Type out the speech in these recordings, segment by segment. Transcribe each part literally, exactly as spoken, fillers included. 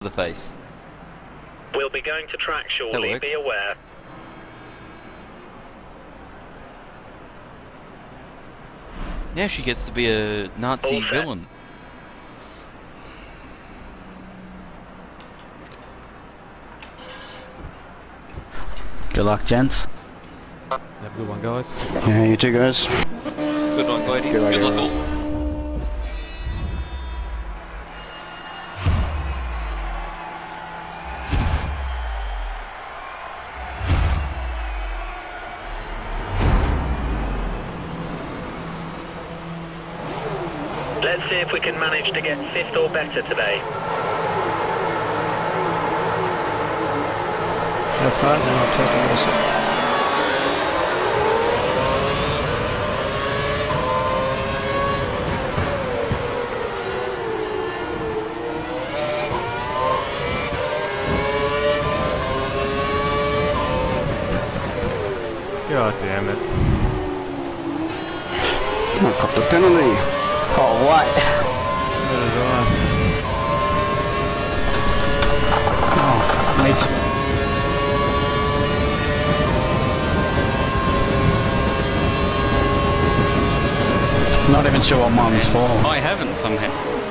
the face. We'll be going to track shortly, be aware. Now she gets to be a Nazi villain. Good luck, gents. Have a good one, guys. Yeah, you too, guys. Good luck, ladies. Good luck, Good luck everyone. all. Let's see if we can manage to get fifth or better today. Have fun, and I'll take a listen. God damn it. I caught the penalty. Oh, what? Oh, mate. Not even sure what mine's for. I haven't somehow.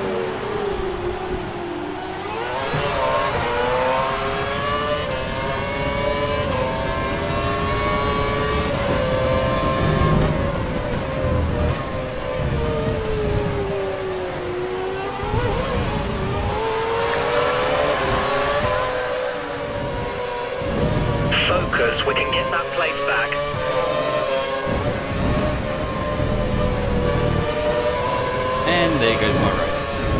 Focus, we can get that place back. And there goes my race.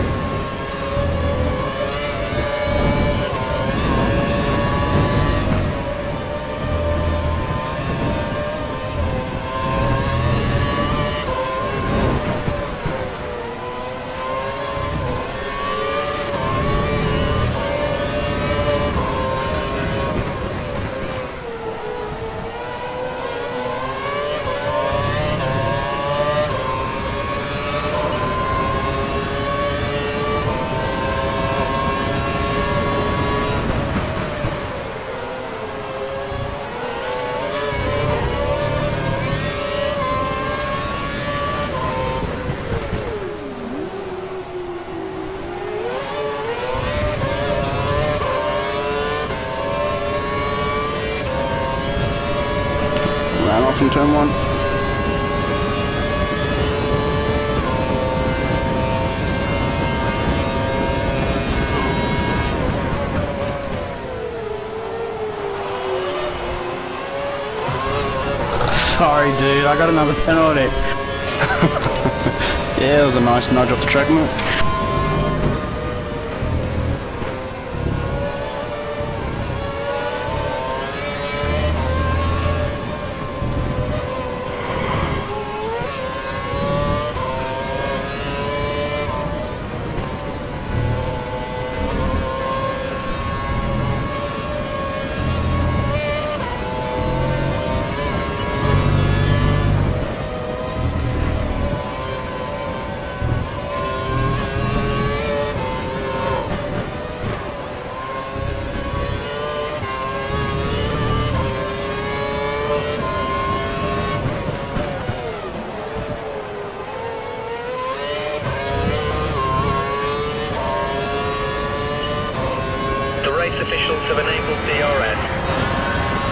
Ran off in turn one. Sorry, dude. I got another penalty. Yeah, it was a nice nudge off the track, mate. Race officials have enabled D R S.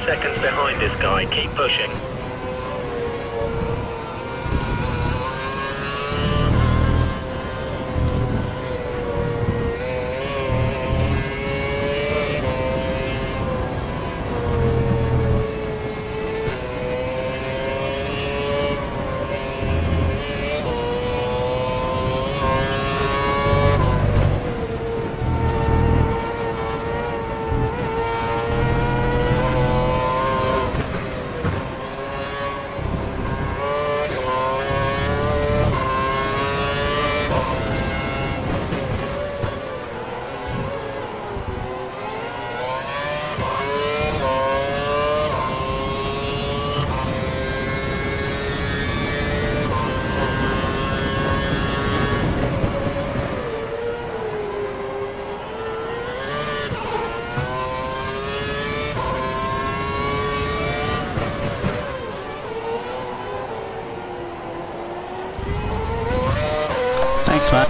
seconds behind this guy. Keep pushing. Thanks, Matt.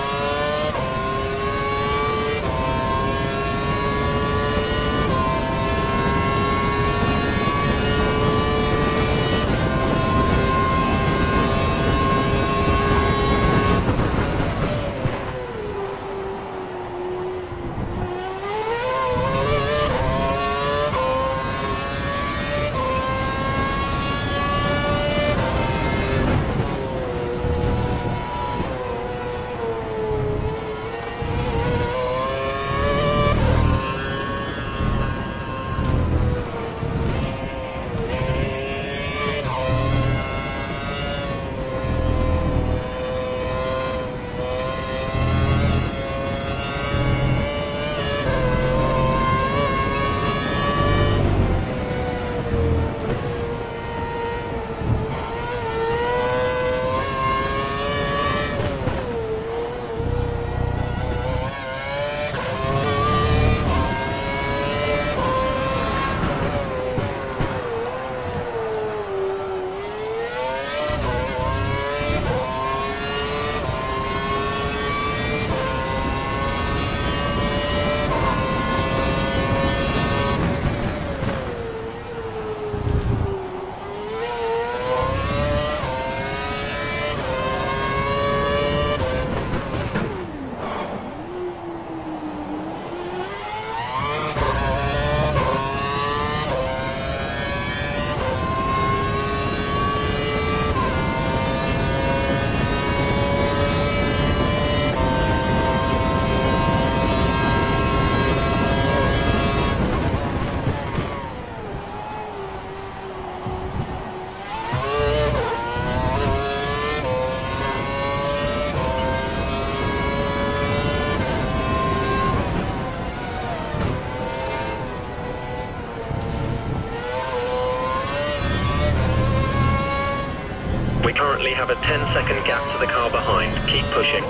We currently have a ten second gap to the car behind. Keep pushing.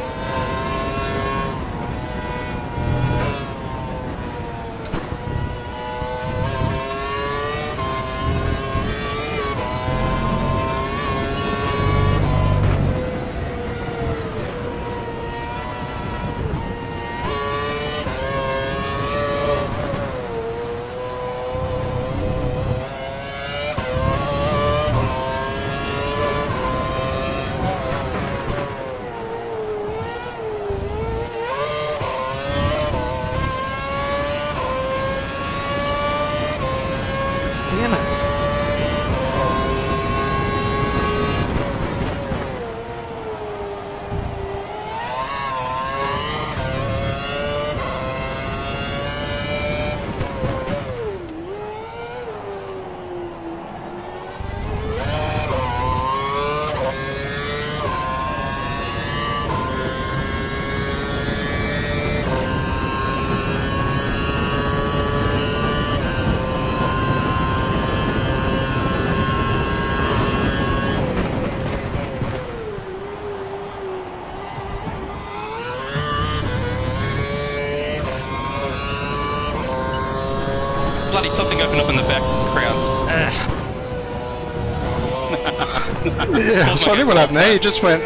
Damn it. Bloody something opened up in the background. Yeah, that's funny what happened there. You just went.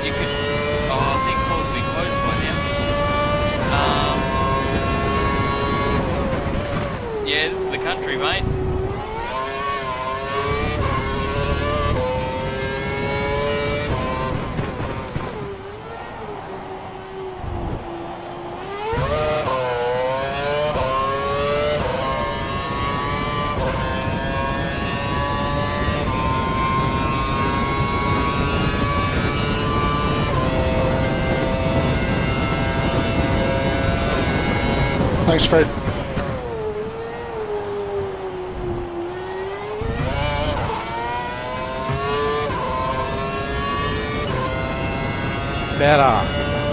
You could. Oh, I think Paul's will be closed by now. Um. Yeah, this is the country, mate. Thanks, Fred. Better.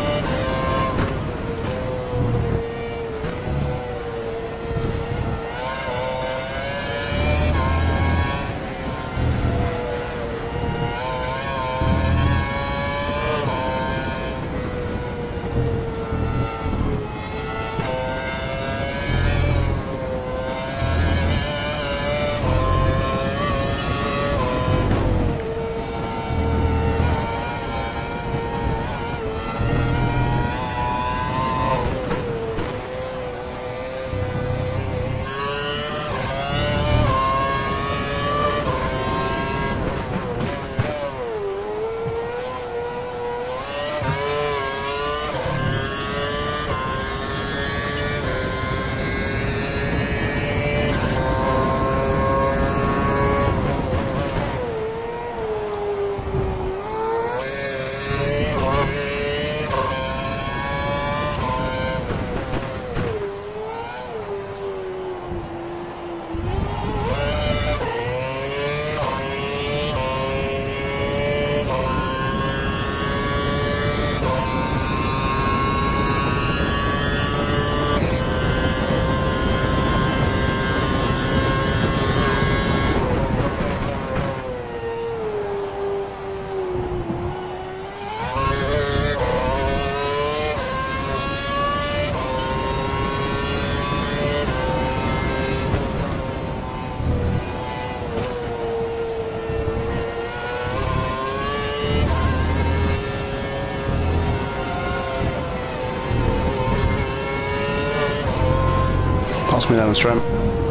Pass me down the strand.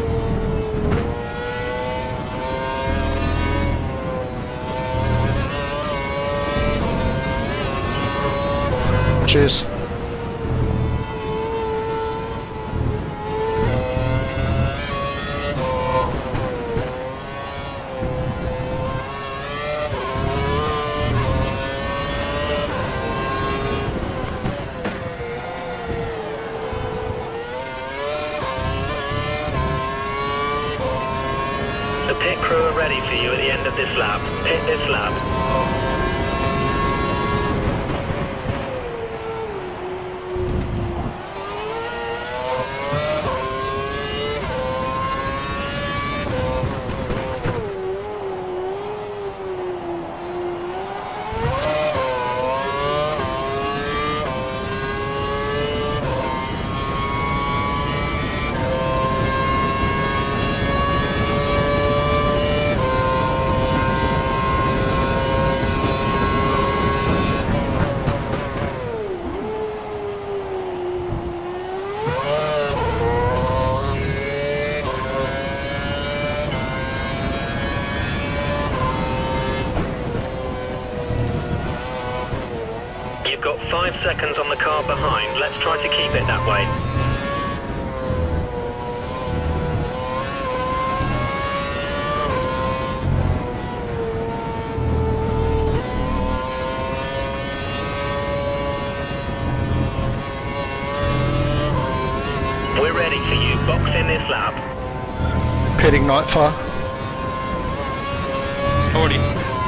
Cheers. The pit crew are ready for you at the end of this lap. Pit this lap. You've got five seconds on the car behind. Let's try to keep it that way. We're ready for you. Box in this lap. Pitting Nightfire. Already.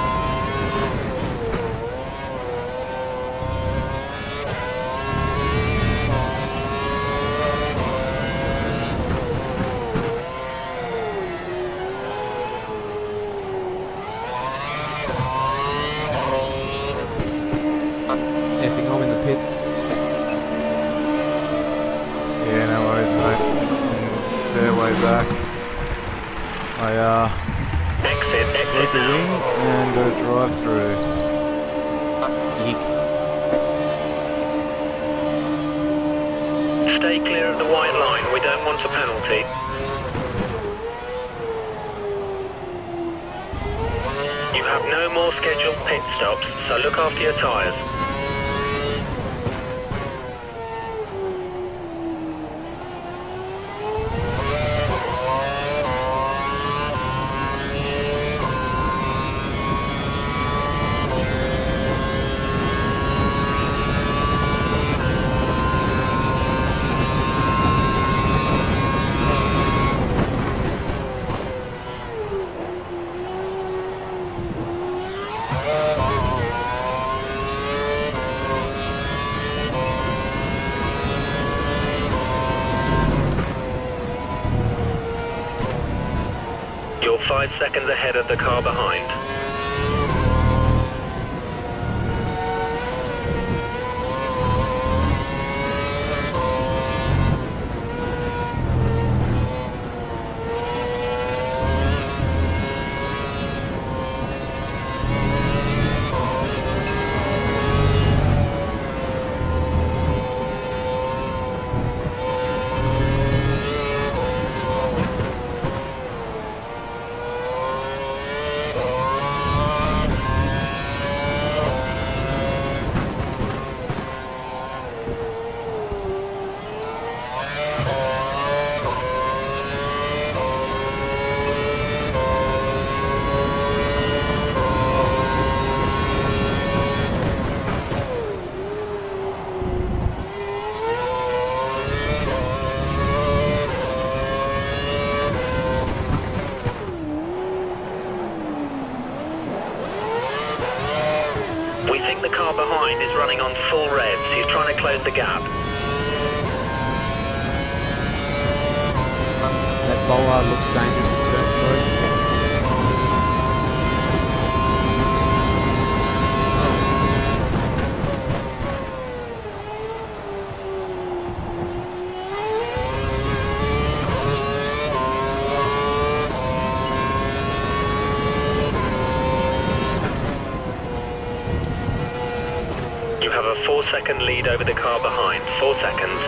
Effing, I'm in the pits. Yeah, no worries, mate. Mm, Fair way back. I uh Exit, broke exit the now. wing and got a drive through. You stay clear of the white line. We don't want a penalty. You have no more scheduled pit stops, so look after your tyres. You're five seconds ahead of the car behind. We think the car behind is running on full revs. He's trying to close the gap. That bollard looks dangerous in turn three. You have a four second lead over the car behind. Four seconds.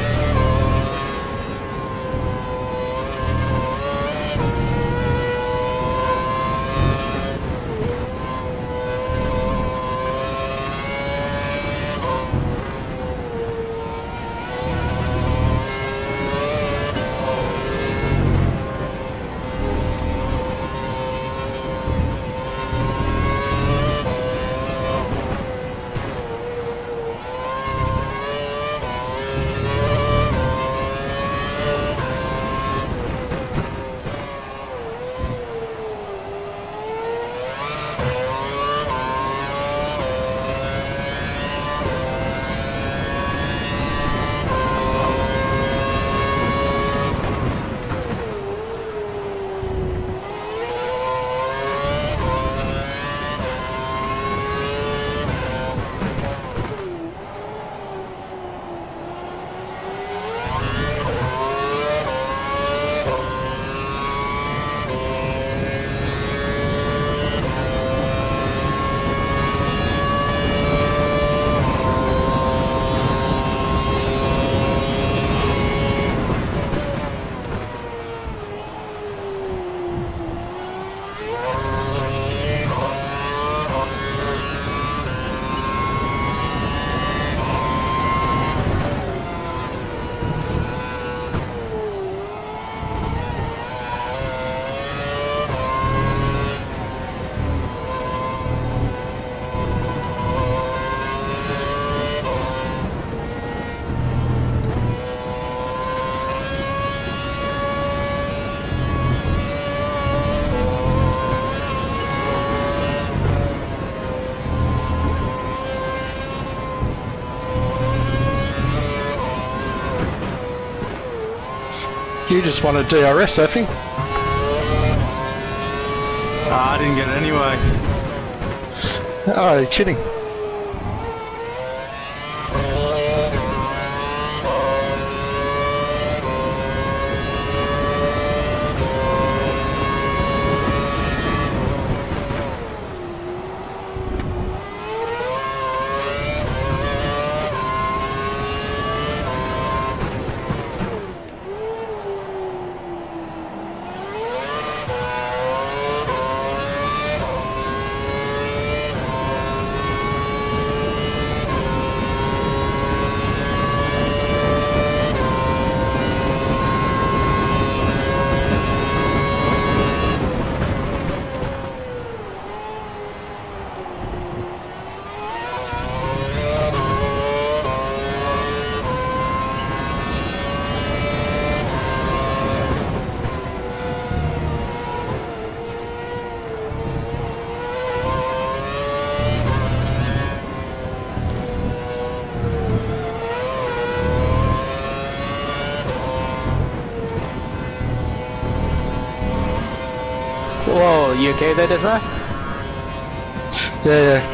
You just won a D R S, I think. Ah, I didn't get it anyway. Oh, you're kidding. Are you okay there, Desma? Yeah, yeah.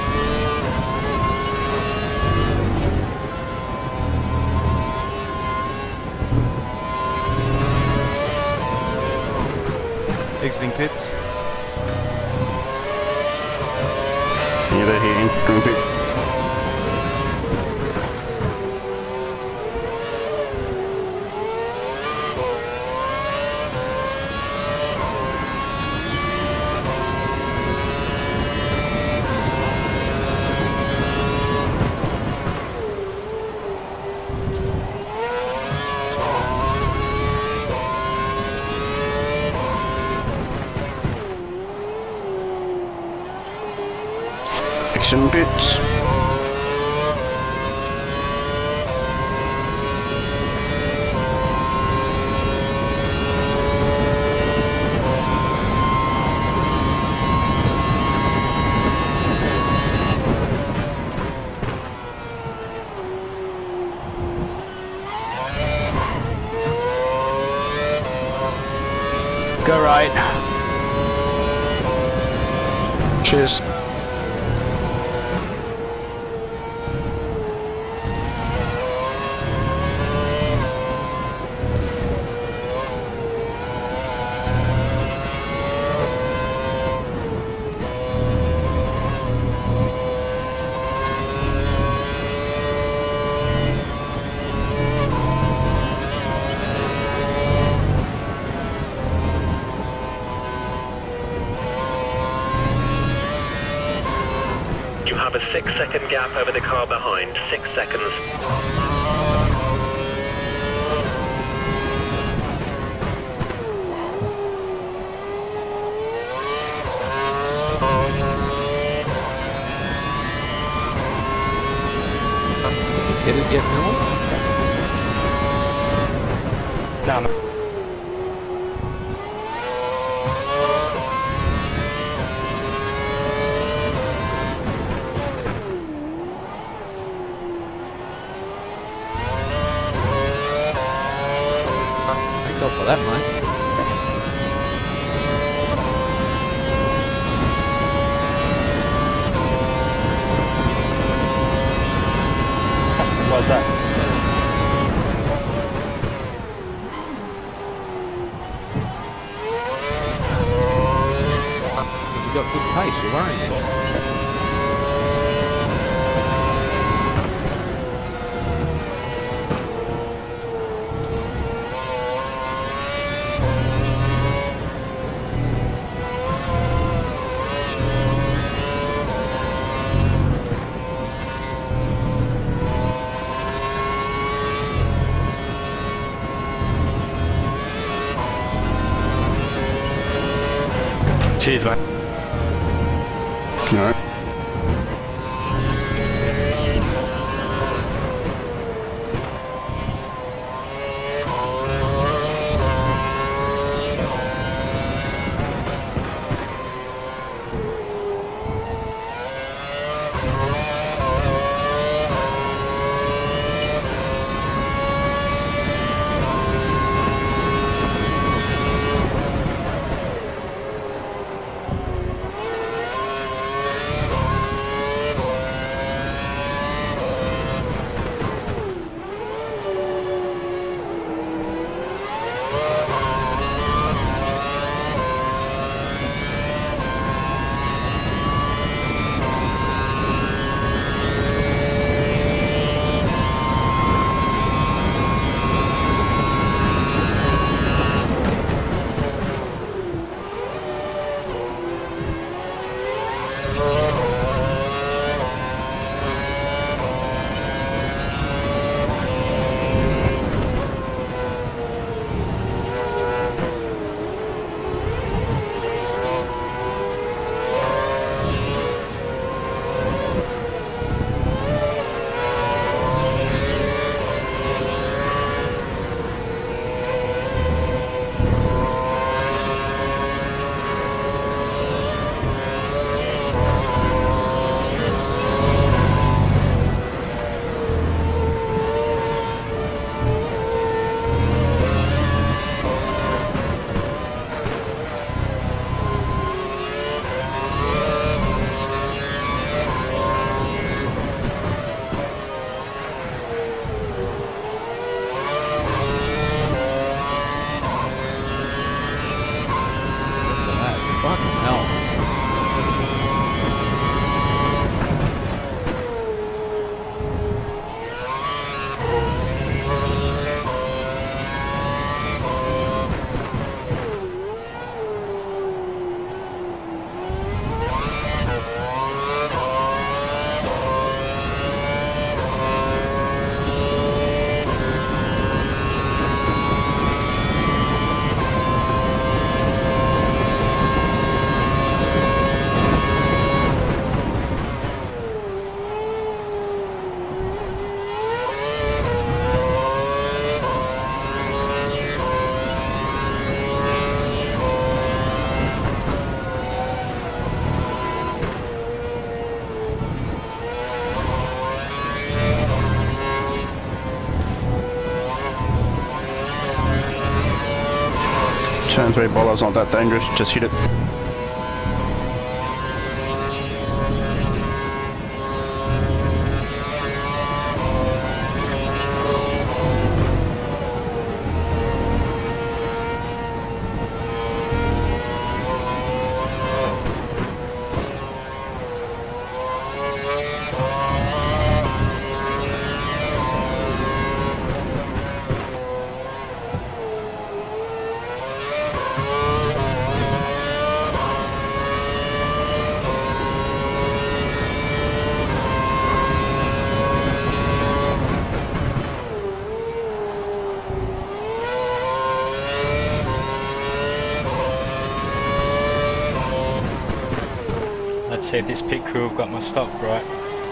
Exiting pits. Neither here, going pit. Action pits. Go right. Cheers. You have a six second gap over the car behind. Six seconds. Hit it yet, no? No, no. Thank God for that, mate. What's that? You got good pace, you're worrying me. Cheers, mate. No. Turn three bollar's not that dangerous, just hit it. Let's see if this pit crew have got my stop right.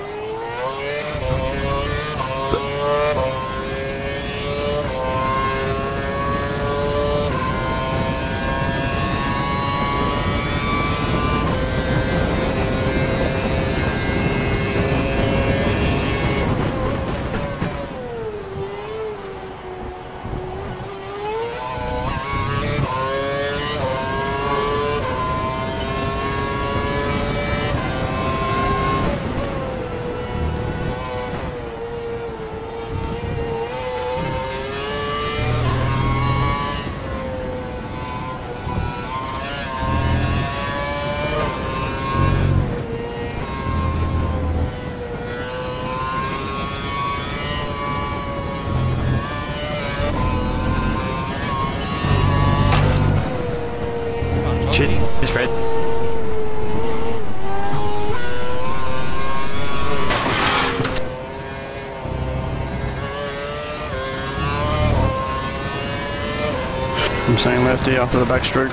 Cheers, Fred. I'm saying lefty after the backstroke.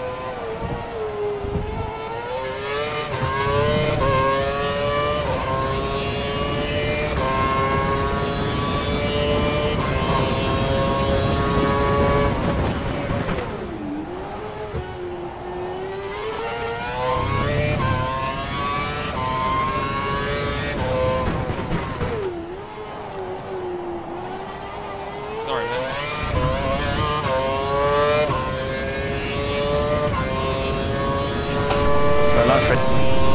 Sorry, man. Good luck, Fred.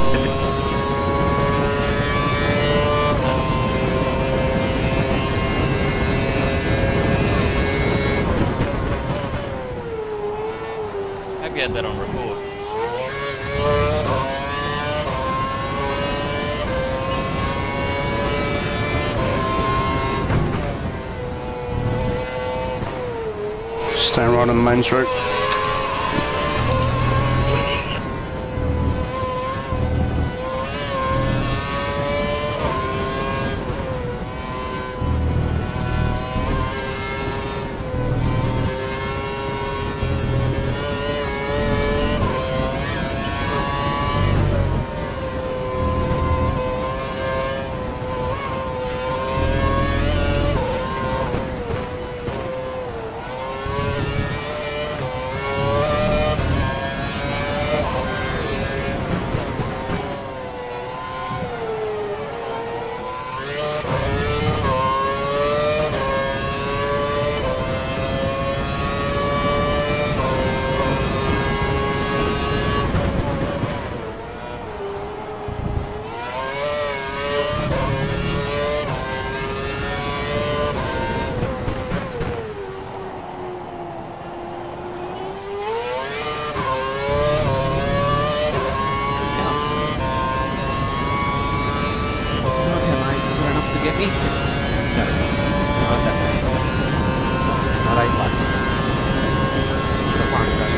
Hope you had that on record. Staying right on the main stroke. Get me? No. Not that bad. Not eight laps. Stop worrying about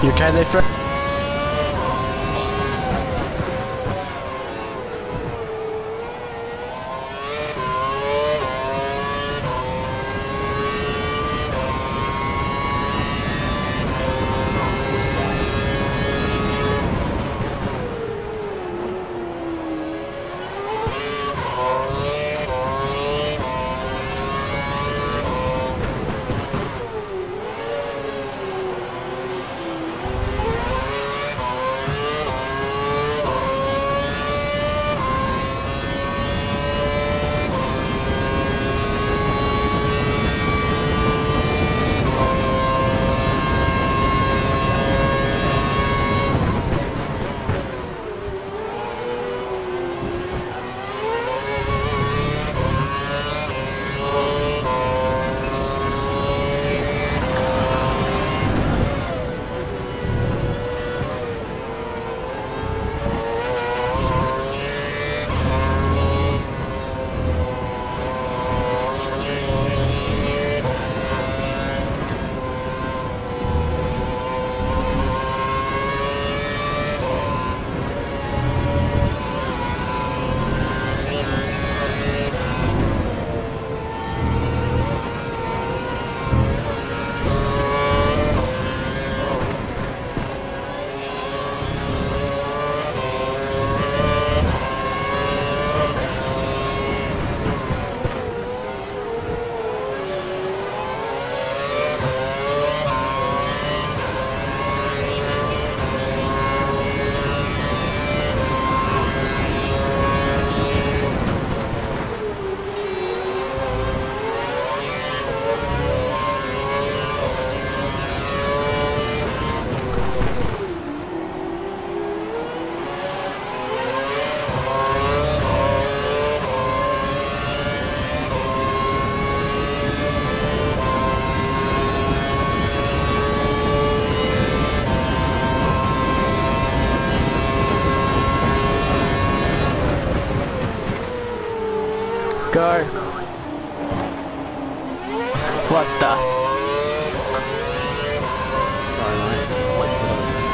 You okay there, Fred? Go. What the? Sorry, mate. Wait for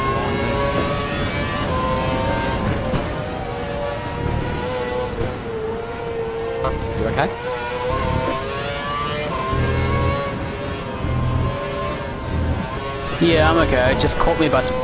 the line. You okay? Yeah, I'm okay. It just caught me by surprise.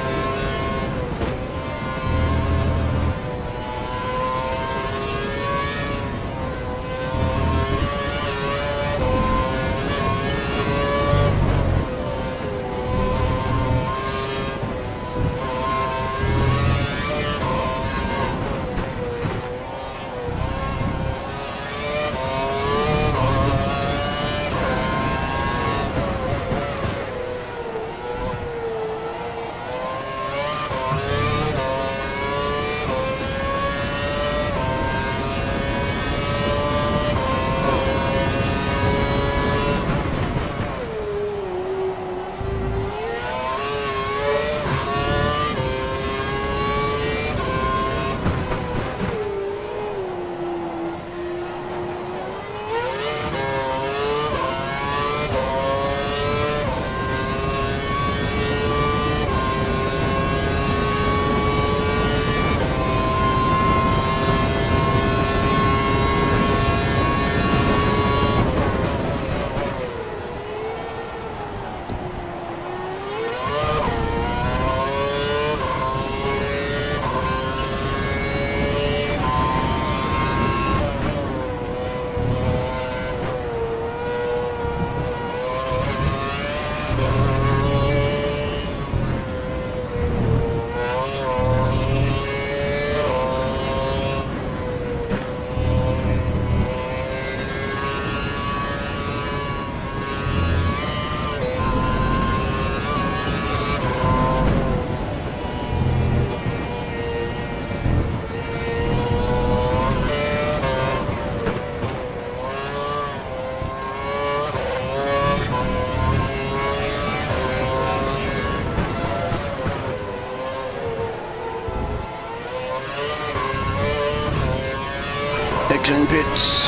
Exiting pits.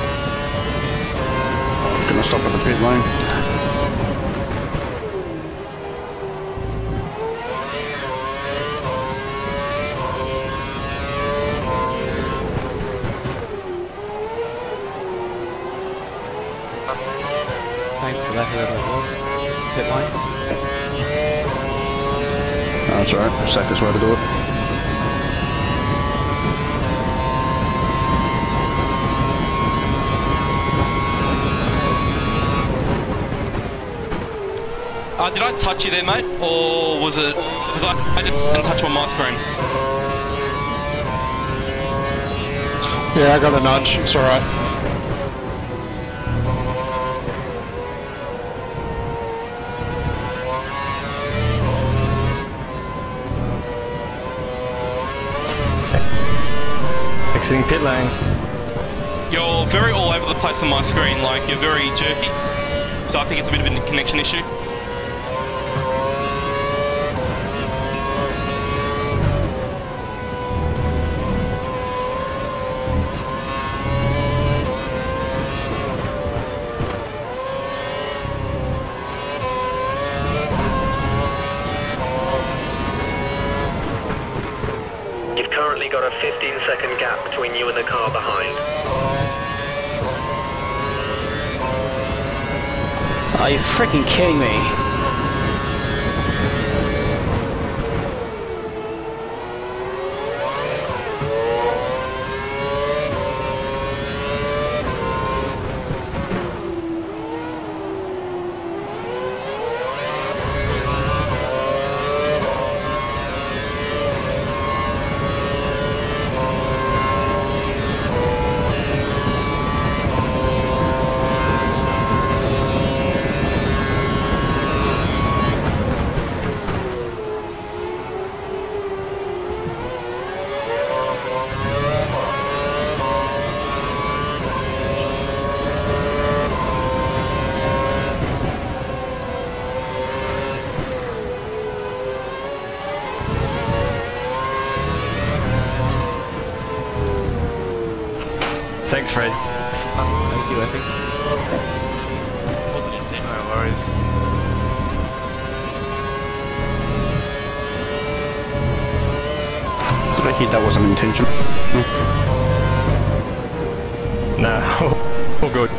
Gonna stop at the pit lane. whoever it was. Pit lane. No, that's alright. Safest way to do it. Uh, did I touch you there, mate? Or was it... Was I... I didn't touch on my screen. Yeah, I got a nudge. It's alright. Exiting pit lane. You're very all over the place on my screen, like you're very jerky. So I think it's a bit of a connection issue. You've currently got a fifteen second gap between you and the car behind. Are you freaking kidding me? Thanks, Fred. Thank you, Epic. Wasn't it? No worries. Ricky, that wasn't intentional. No, all good.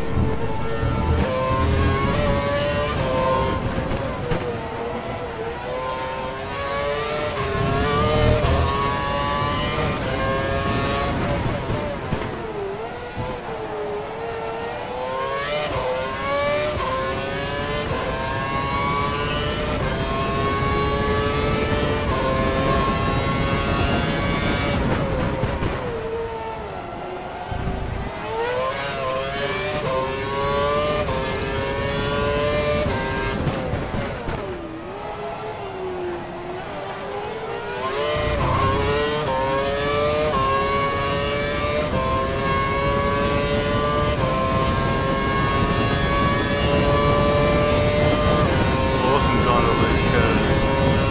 Awesome time to lose curves.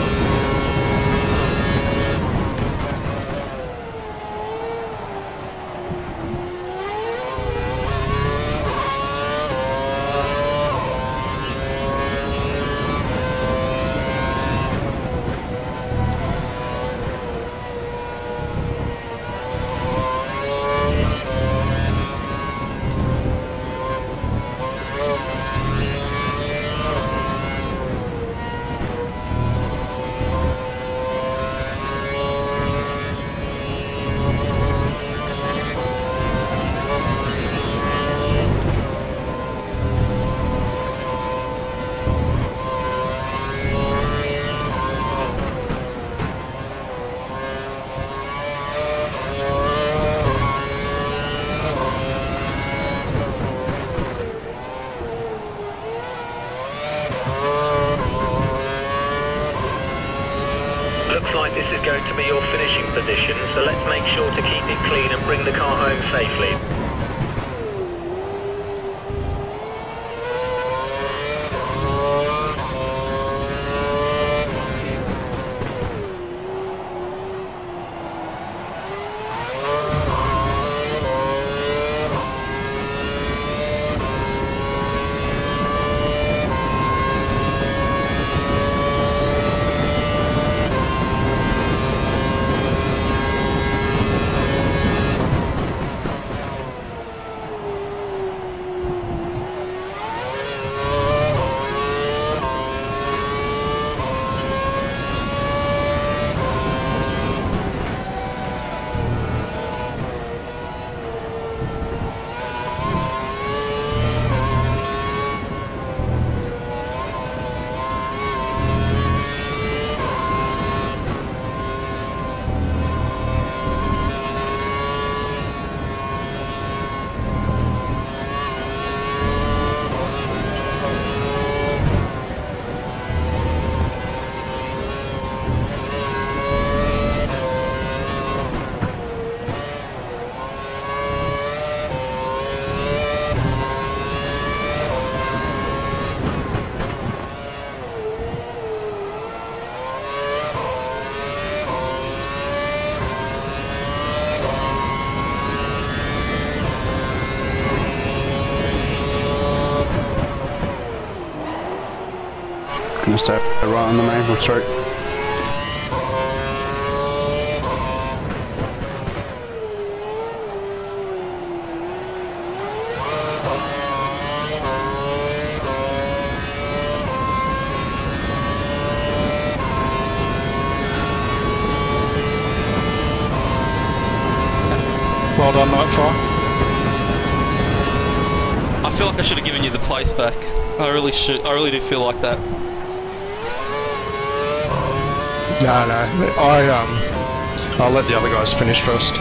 Looks like this is going to be your finishing position, so let's make sure to keep it clean and bring the car home safely. Just uh, right on the main street. Well done, Nightfire. I feel like I should have given you the place back. I really should. I really do feel like that. No, no. I um, I'll let the other guys finish first.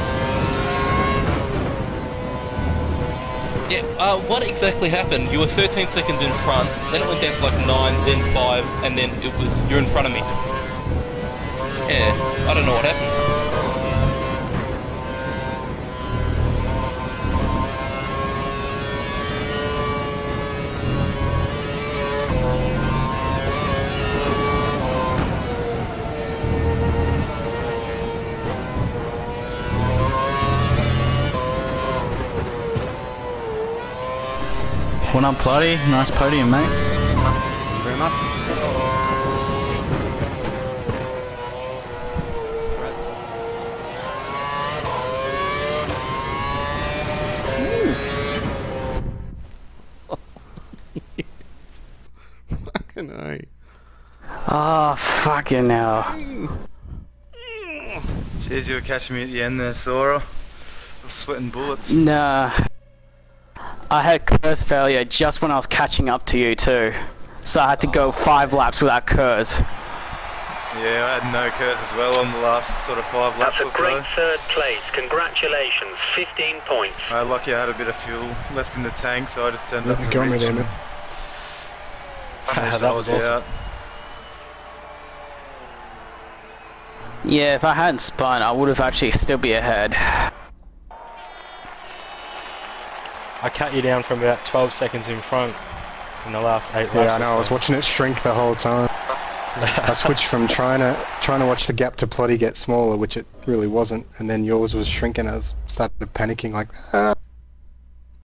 Yeah. Uh, what exactly happened? You were thirteen seconds in front, then it went down to like nine, then five, and then it was you're in front of me. Yeah. I don't know what happened. One up, Bloody. Nice podium, mate. Thank you very much. Fucking A. Oh, fucking hell. Cheers, you were catching me at the end there, Sora. I was sweating bullets. Nah. I had curse failure just when I was catching up to you too. So I had to go five laps without curse. Yeah, I had no curse as well on the last sort of five laps That's or a great so. third place. Congratulations, fifteen points. I was lucky I had a bit of fuel left in the tank, so I just turned up You to got me reach there, and man. finished That was Aussie awesome. out. Yeah, if I hadn't spun, I would have actually still be ahead. I cut you down from about twelve seconds in front in the last eight laps. Yeah, I know. I was watching it shrink the whole time. I switched from trying to trying to watch the gap to Plotty get smaller, which it really wasn't, and then yours was shrinking. I was started panicking like, ah.